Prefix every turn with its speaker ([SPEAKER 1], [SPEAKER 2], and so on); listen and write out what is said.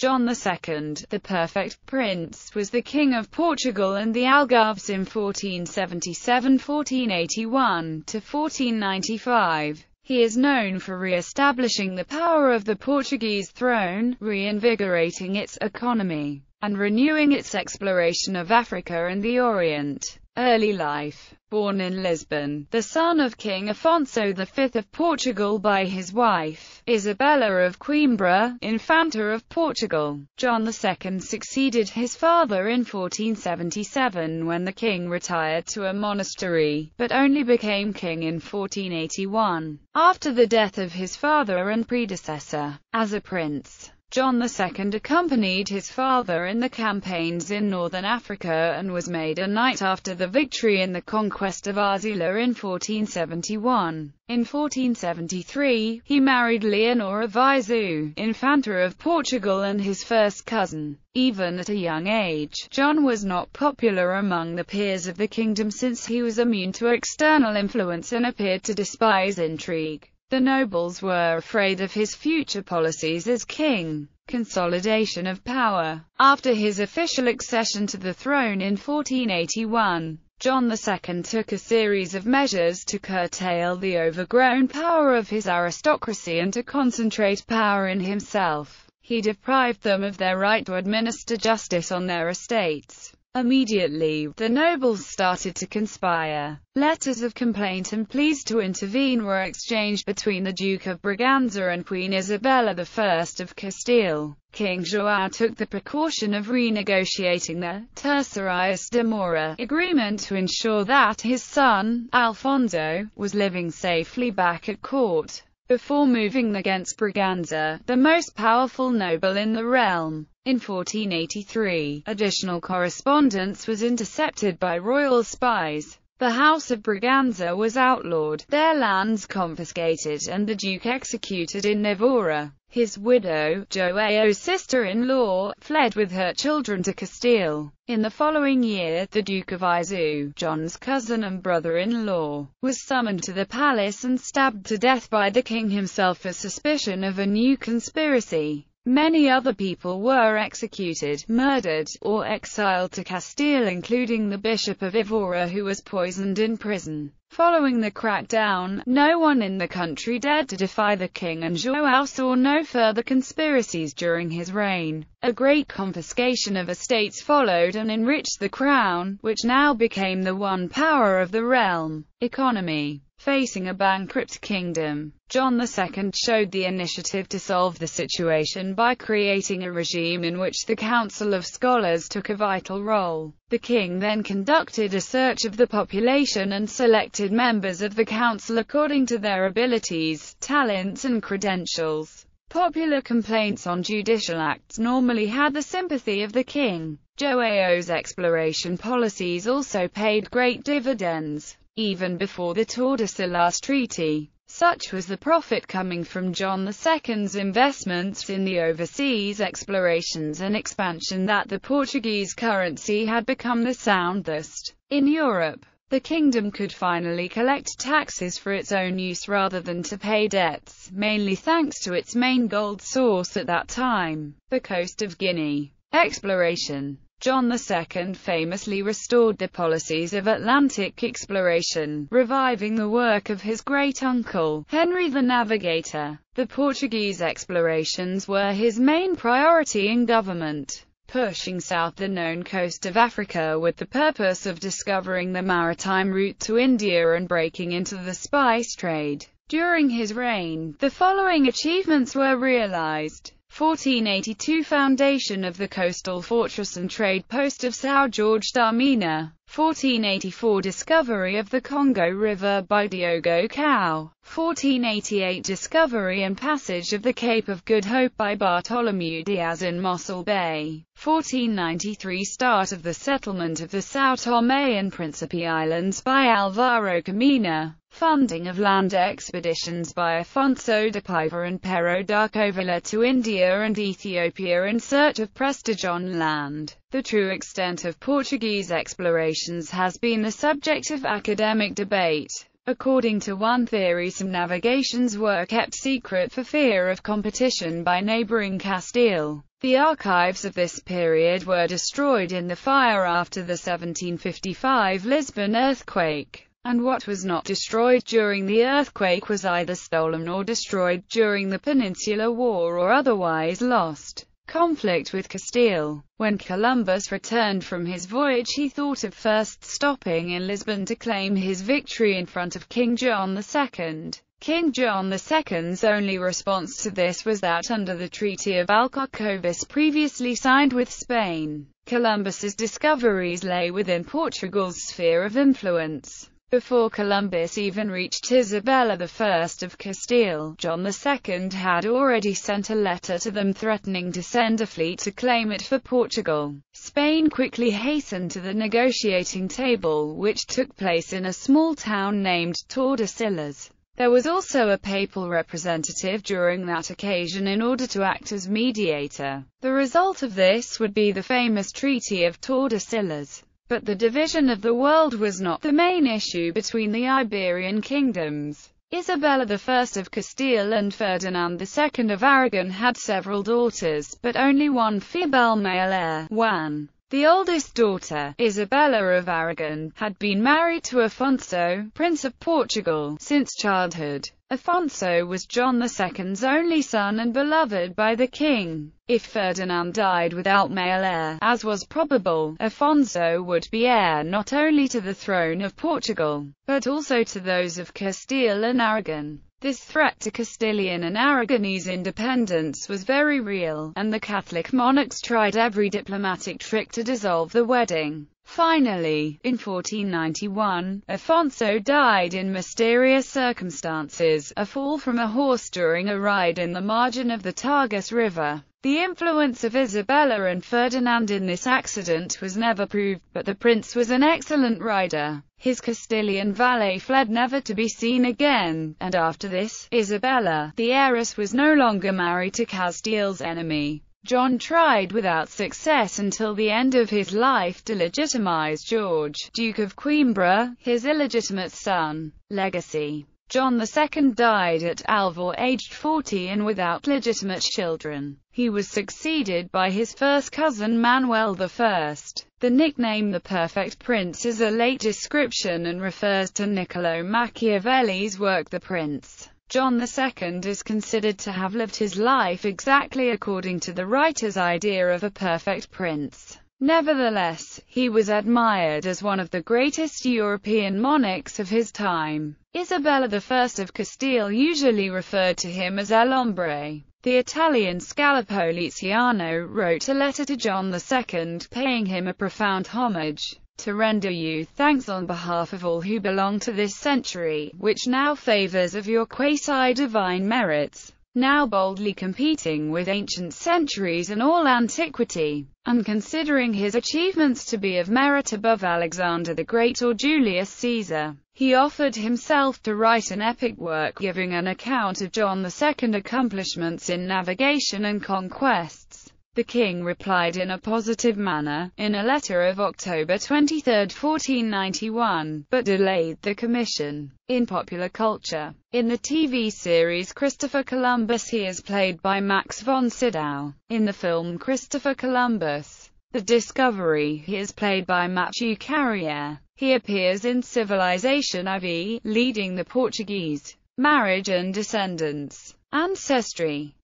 [SPEAKER 1] John II, the Perfect Prince, was the King of Portugal and the Algarves in 1477–1481 to 1495. He is known for re-establishing the power of the Portuguese throne, reinvigorating its economy, and renewing its exploration of Africa and the Orient. Early life. Born in Lisbon, the son of King Afonso V of Portugal by his wife, Isabella of Coimbra, Infanta of Portugal, John II succeeded his father in 1477 when the king retired to a monastery, but only became king in 1481, after the death of his father and predecessor. As a prince, John II accompanied his father in the campaigns in northern Africa and was made a knight after the victory in the conquest of Arzila in 1471. In 1473, he married Leonor of Viseu, Infanta of Portugal and his first cousin. Even at a young age, John was not popular among the peers of the kingdom since he was immune to external influence and appeared to despise intrigue. The nobles were afraid of his future policies as king. Consolidation of power. After his official accession to the throne in 1481, John II took a series of measures to curtail the overgrown power of his aristocracy and to concentrate power in himself. He deprived them of their right to administer justice on their estates. Immediately, the nobles started to conspire. Letters of complaint and pleas to intervene were exchanged between the Duke of Braganza and Queen Isabella I of Castile. King João took the precaution of renegotiating the Terçarias de Moura agreement to ensure that his son, Alfonso, was living safely back at court, before moving against Braganza, the most powerful noble in the realm. In 1483, additional correspondence was intercepted by royal spies. The House of Braganza was outlawed, their lands confiscated and the Duke executed in Évora. His widow, Joao's sister-in-law, fled with her children to Castile. In the following year, the Duke of Viseu, John's cousin and brother-in-law, was summoned to the palace and stabbed to death by the king himself for suspicion of a new conspiracy. Many other people were executed, murdered, or exiled to Castile, including the Bishop of Évora, who was poisoned in prison. Following the crackdown, no one in the country dared to defy the king, and João saw no further conspiracies during his reign. A great confiscation of estates followed and enriched the crown, which now became the one power of the realm. Economy. Facing a bankrupt kingdom, John II showed the initiative to solve the situation by creating a regime in which the Council of Scholars took a vital role. The king then conducted a search of the population and selected members of the council according to their abilities, talents and credentials. Popular complaints on judicial acts normally had the sympathy of the king. Joao's exploration policies also paid great dividends. Even before the Tordesillas Treaty, such was the profit coming from John II's investments in the overseas explorations and expansion that the Portuguese currency had become the soundest in Europe. The kingdom could finally collect taxes for its own use rather than to pay debts, mainly thanks to its main gold source at that time, the coast of Guinea. Exploration. John II famously restored the policies of Atlantic exploration, reviving the work of his great-uncle, Henry the Navigator. The Portuguese explorations were his main priority in government, pushing south the known coast of Africa with the purpose of discovering the maritime route to India and breaking into the spice trade. During his reign, the following achievements were realized. 1482 Foundation of the coastal fortress and trade post of São Jorge da Mina. 1484 Discovery of the Congo River by Diogo Cao. 1488 Discovery and passage of the Cape of Good Hope by Bartholomew Diaz in Mossel Bay. 1493 Start of the settlement of the São Tomé and Príncipe Islands by Álvaro Camina. Funding of land expeditions by Afonso de Paiva and Pero da Covilhã to India and Ethiopia in search of prestige on land. The true extent of Portuguese explorations has been the subject of academic debate. According to one theory, some navigations were kept secret for fear of competition by neighboring Castile. The archives of this period were destroyed in the fire after the 1755 Lisbon earthquake, and what was not destroyed during the earthquake was either stolen or destroyed during the Peninsular War or otherwise lost. Conflict with Castile. When Columbus returned from his voyage, he thought of first stopping in Lisbon to claim his victory in front of King John II. King John II's only response to this was that under the Treaty of Alcarcovis previously signed with Spain, Columbus's discoveries lay within Portugal's sphere of influence. Before Columbus even reached Isabella I of Castile, John II had already sent a letter to them threatening to send a fleet to claim it for Portugal. Spain quickly hastened to the negotiating table, which took place in a small town named Tordesillas. There was also a papal representative during that occasion in order to act as mediator. The result of this would be the famous Treaty of Tordesillas. But the division of the world was not the main issue between the Iberian kingdoms. Isabella I of Castile and Ferdinand II of Aragon had several daughters, but only one female male heir, Juan. The oldest daughter, Isabella of Aragon, had been married to Afonso, Prince of Portugal, since childhood. Afonso was John II's only son and beloved by the king. If Ferdinand died without male heir, as was probable, Afonso would be heir not only to the throne of Portugal, but also to those of Castile and Aragon. This threat to Castilian and Aragonese independence was very real, and the Catholic monarchs tried every diplomatic trick to dissolve the wedding. Finally, in 1491, Afonso died in mysterious circumstances, a fall from a horse during a ride in the margin of the Tagus River. The influence of Isabella and Ferdinand in this accident was never proved, but the prince was an excellent rider. His Castilian valet fled never to be seen again, and after this, Isabella, the heiress, was no longer married to Castile's enemy. John tried without success until the end of his life to legitimize George, Duke of Coimbra, his illegitimate son. Legacy. John II died at Alvor aged 40 and without legitimate children. He was succeeded by his first cousin Manuel I. The nickname the Perfect Prince is a late description and refers to Niccolò Machiavelli's work The Prince. John II is considered to have lived his life exactly according to the writer's idea of a perfect prince. Nevertheless, he was admired as one of the greatest European monarchs of his time. Isabella I of Castile usually referred to him as El Hombre. The Italian Scala Poliziano wrote a letter to John II paying him a profound homage, to render you thanks on behalf of all who belong to this century, which now favors of your quasi-divine merits, now boldly competing with ancient centuries and all antiquity, and considering his achievements to be of merit above Alexander the Great or Julius Caesar. He offered himself to write an epic work giving an account of John II's accomplishments in navigation and conquests. The king replied in a positive manner, in a letter of October 23, 1491, but delayed the commission. In popular culture. In the TV series Christopher Columbus he is played by Max von Sydow. In the film Christopher Columbus, The Discovery, he is played by Matthew Carrier. He appears in Civilization IV, leading the Portuguese. Marriage and Descendants. Ancestry.